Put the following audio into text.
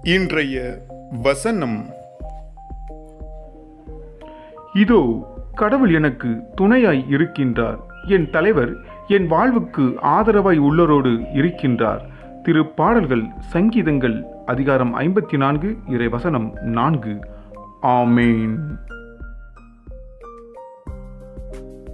இன்றைய வசனம். இதோ கடவுள் எனக்கு துணையாய் இருக்கின்றார், என் தலைவர் என் வாழ்வுக்கு ஆதரவாய் உள்ளரோடு இருக்கின்றார். திருப்பாடல்கள் சங்கீதங்கள் அதிகாரம் 54 இறை வசனம் 4. ஆமேன்.